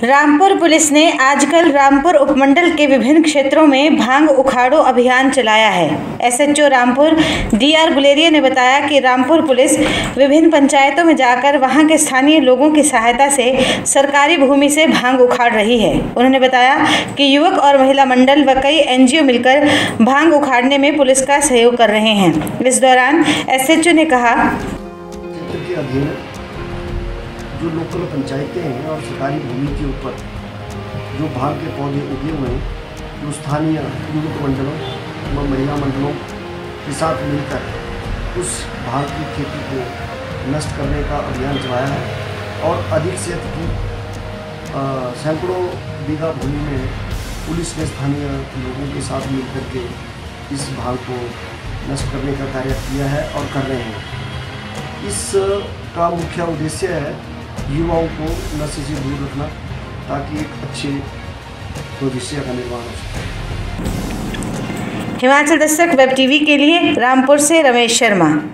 Rampur police ने आजकल रामपुर उपमंडल के विभिन्न क्षेत्रों में भांग उखाड़ो अभियान चलाया है। एसएचओ रामपुर डीआर गुलेरिया ने बताया कि रामपुर पुलिस विभिन्न पंचायतों में जाकर वहां के स्थानीय लोगों की सहायता से सरकारी भूमि से भांग उखाड़ रही है। उन्होंने बताया कि युवक और महिला मंडल व कई एनजीओ मिलकर भांग उखाड़ने में पुलिस का सहयोग कर रहे हैं। इस दौरान एसएचओ ने कहा, जो लोकल पंचायतें हैं और सरकारी भूमि के ऊपर जो भांग के पौधे उगे हुए हैं, जो स्थानीय युवक मंडलों व महिला मंडलों के साथ मिलकर उस भांग की खेती को नष्ट करने का अभियान चलाया है और अधिक से अधिक सैकड़ों बीघा भूमि में पुलिस ने स्थानीय लोगों के साथ मिलकर के इस भांग को नष्ट करने का कार्य किया है और कर रहे हैं। इस का मुख्य उद्देश्य है युवाओं को नशे से दूर रखना ताकि एक अच्छे भविष्य का निर्माण हो सके। हिमाचल दस्तक वेब टीवी के लिए रामपुर से रमेश शर्मा।